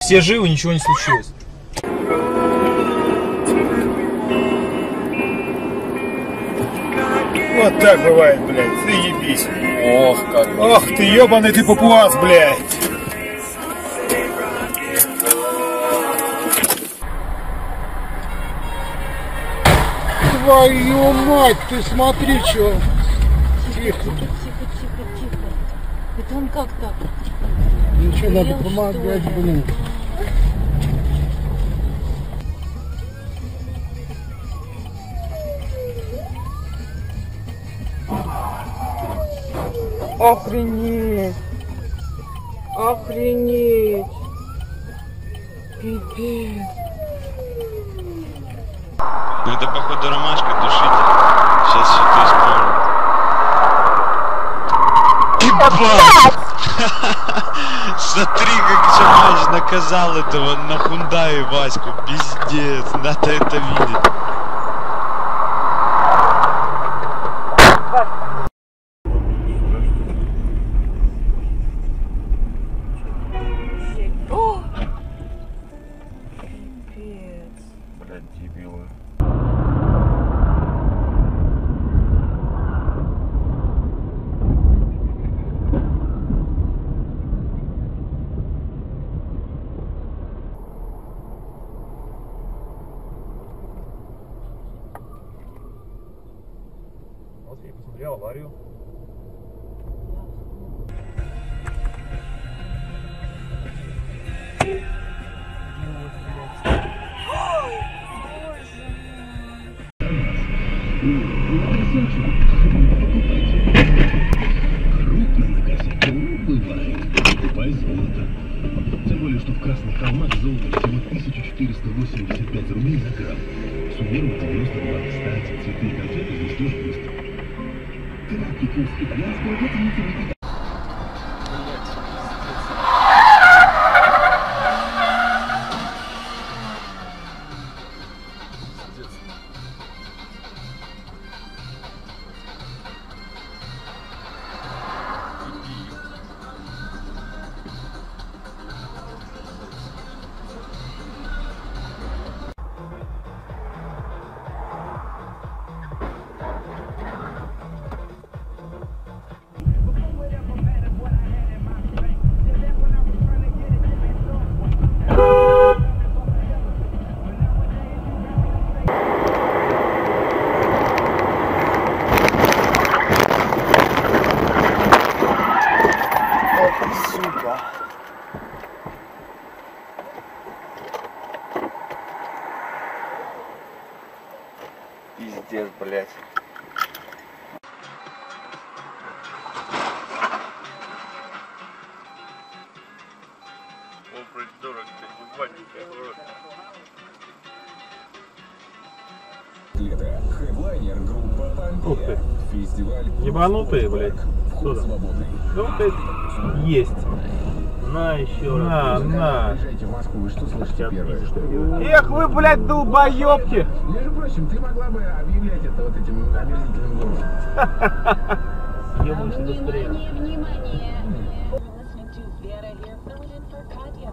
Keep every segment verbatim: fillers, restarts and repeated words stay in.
Все живы, ничего не случилось. Вот так бывает, блядь, заебись. Ох, как. Ох ты, ебаный ты папуас, блядь. Твою мать, ты смотри, что. Тихо. Тихо, тихо, тихо. Это он как так? Ничего, надо помогать, блин. Охренеть! Охренеть! Пипец! Ну это походу ромашка, тушитель. Сейчас что-то исполню. Смотри, как Чамач наказал этого на Хундае Ваську. Пиздец, надо это видеть. Вот я посмотрел аварию. Крупно на кассете бывает. Покупай золото. Тем более, что в Красных Холмах золото всего тысяча четыреста восемьдесят пять рублей за грамм. Суммировав девяносто два. Кстати, цветы и конфеты здесь тоже быстро. Краткий курс итальянского готовится никуда. Пиздец, блядь. О, придурок, ты ебаненький, урод. Хедлайнер группа Пантея. Фестиваль. Ебанутые, блядь. Вход свободный. Ну ты есть. На еще раз. На, на. Приезжайте в Москву, вы что слышите первое? Что Эх вы, блядь, долбоебки. Между прочим, ты могла бы объявлять это вот этим омерзительным голосом. Ебнусь быстрее. Внимание, внимание! Listening to Vera here, filling in for Katya.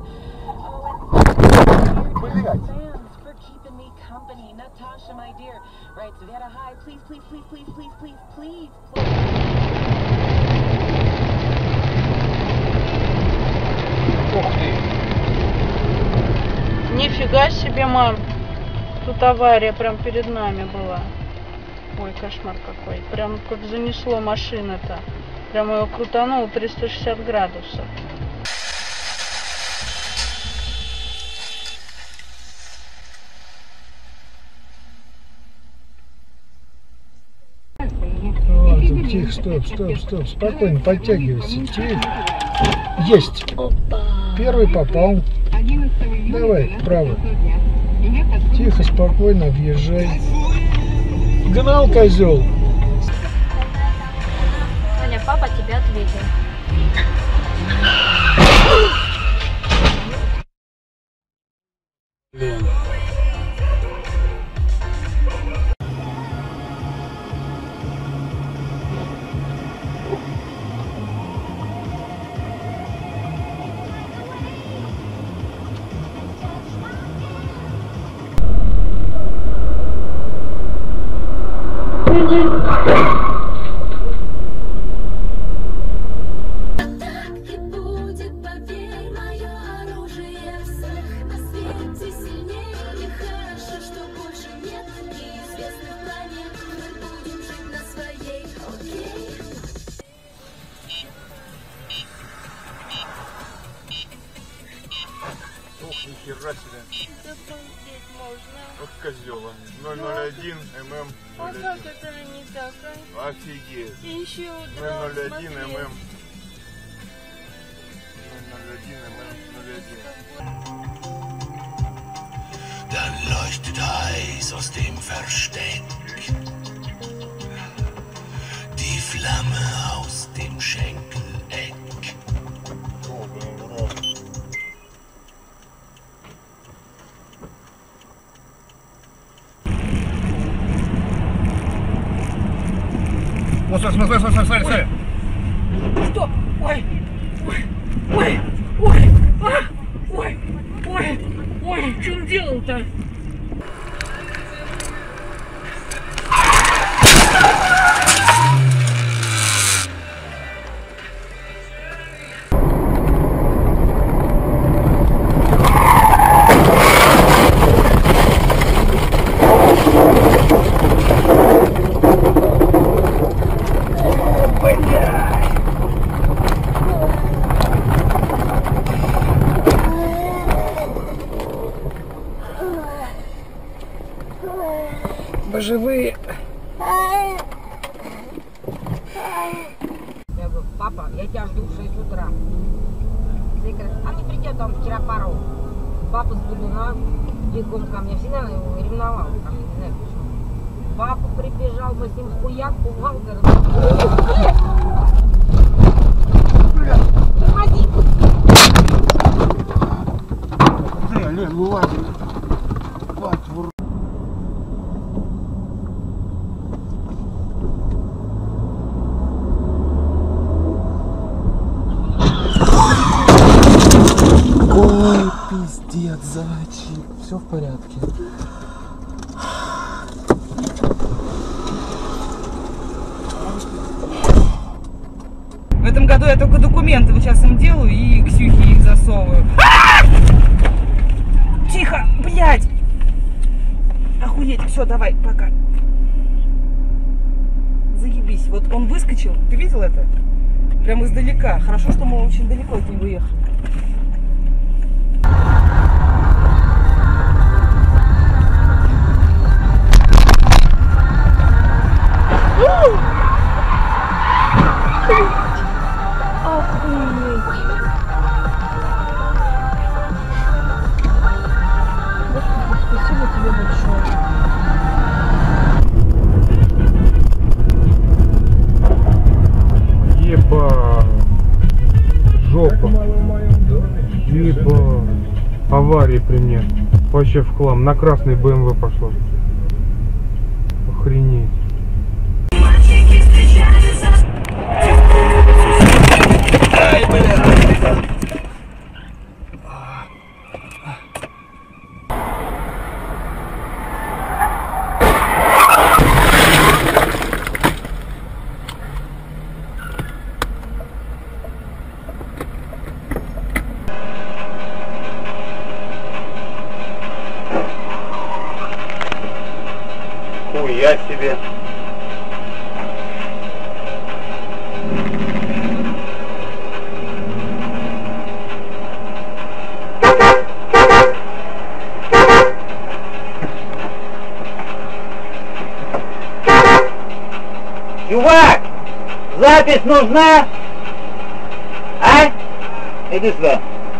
Oh, and fans for keeping me company. Natasha, my dear, writes Vera, hi, please, please, please, please, please, please, please, please. Ух ты. Нифига себе, мам. Тут авария прям перед нами была. Ой, кошмар какой. Прям как занесло машина-то. Прям ее крутануло триста шестьдесят градусов. Ладно, тихо, стоп, стоп, стоп. Спокойно, подтягивайся. Тихо. Есть. Первый попал. Давай, вправо. Тихо, спокойно, объезжай. Гнал, козел. Аня, папа тебе ответил. Ух, нихера себе. Запустить можно. Вот козёл. ноль ноль один эм эм. А как это не так, а? Офигеть. Еще ноль ноль один эм эм. ноль ноль один эм эм ноль один. Dann leuchtet heiß aus dem Versteck die Flamme aus dem Schenkeleck. Вот, смотри, смотри, смотри, смотри, смотри. Стоп! Ой! Ой! Ой! Ой! А! Ой! Ой! Ой! В чем дело-то? Вы живые? Я говорю, папа, я тебя жду в шесть утра. Все говорят, а не придет, он вчера порол. Папа с Будуна бегом ко мне, всегда его ревновал ко мне, не знаю почему. Папа прибежал, мы с ним хуяк, пугал, говорит, уходи! Ты, Олег, вылазь. Хватит, вор... Ой, пиздец, зайчик. Все в порядке. В этом году я только документы вот сейчас им делаю и Ксюхе их засовываю. Тихо, блядь! Охуеть, все, давай, пока. Заебись, вот он выскочил, ты видел это? Прям издалека. Хорошо, что мы очень далеко от него ехали. Спасибо тебе большое. Еба. Жопа. Еба. Авария при мне. Вообще в хлам. На красный бэ эм вэ пошло. Охренеть. Ай, бля! Хуя себе. Чувак, запись нужна? А? Иди сюда.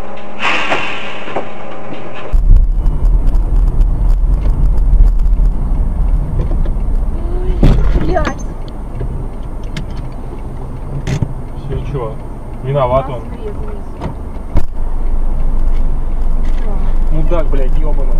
Блядь. Все, чё? Виноват он. Мудак, блядь, ёбаный.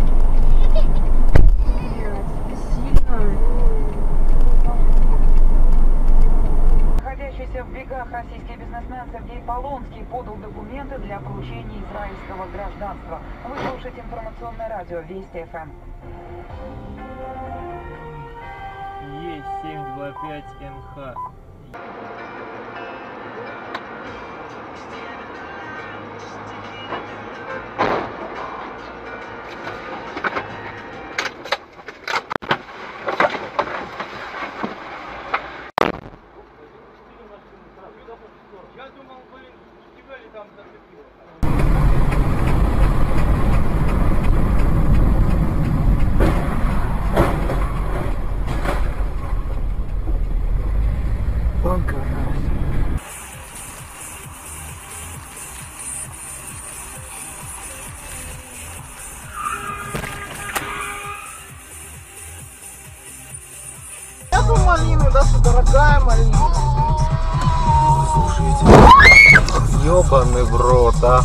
Находящийся в бегах российский бизнесмен Сергей Полонский подал документы для получения израильского гражданства. Вы слушаете информационное радио Вести эф эм. Е семь два пять эн ха. Я думал, блин, тебя ли там зацепило? Какая малина? Ёбаный в рот, а.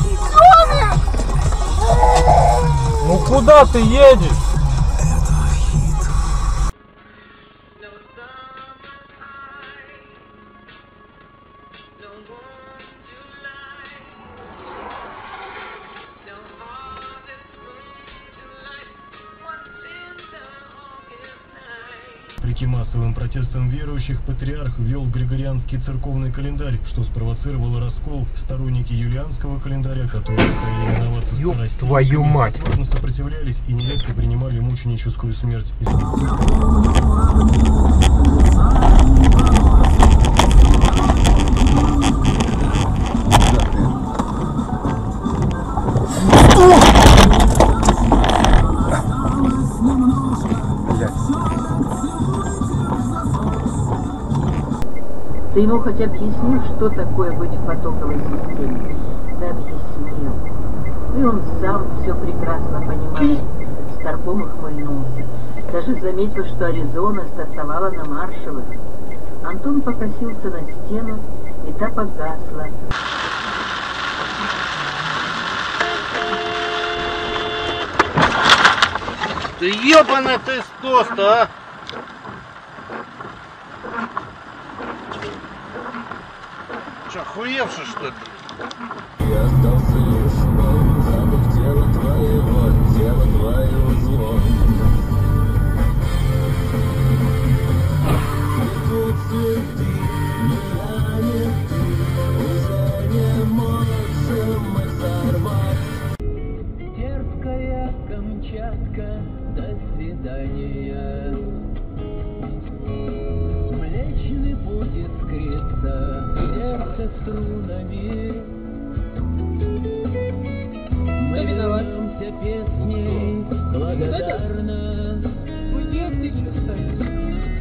Ну куда ты едешь? Вопреки массовым протестам верующих, патриарх ввел Григорианский церковный календарь, что спровоцировало раскол. Сторонники юлианского календаря, которые стали именоваться страстью, твою мать! сложно сопротивлялись и нередко принимали мученическую смерть. Ты ему хоть объяснил, что такое быть в потоковой системе? Ты объяснил. И он сам все прекрасно понимает. Старпом ухмыльнулся. Даже заметил, что Аризона стартовала на маршевых. Антон покосился на стену, и та погасла. Ты ёбаный ты стост-то, а! Че, охуевший, что ли? Я остался лишь он, запах тела твоего, тело твоего зло. И тут цветы, не я, не ты, уже не можем мы сорвать. Терпкая Камчатка, до свидания. Млечный путь искрится, сердце струнами. Мы вернемся песней благодарно. Уйди, ты что стоишь?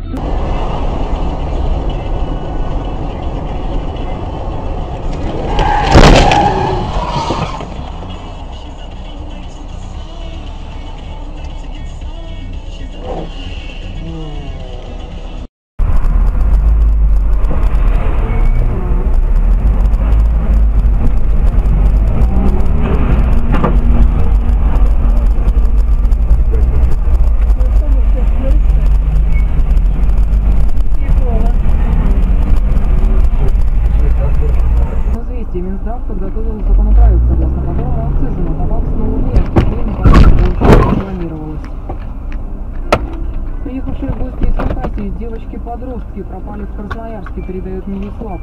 Минздрав подготовил законопроект, согласно которому акцизы на табак снова нет, теперь не планировалось. Приехавшие гости из Хакасии, девочки-подростки, пропали в Красноярске, передает Милислав.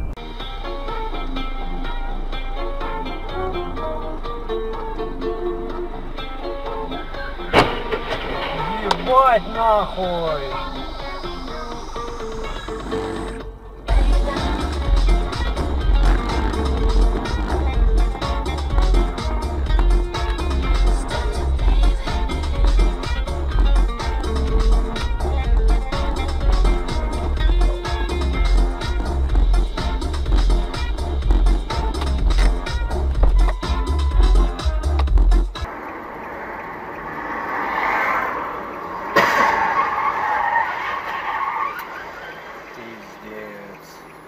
Ебать нахуй! Пиздец.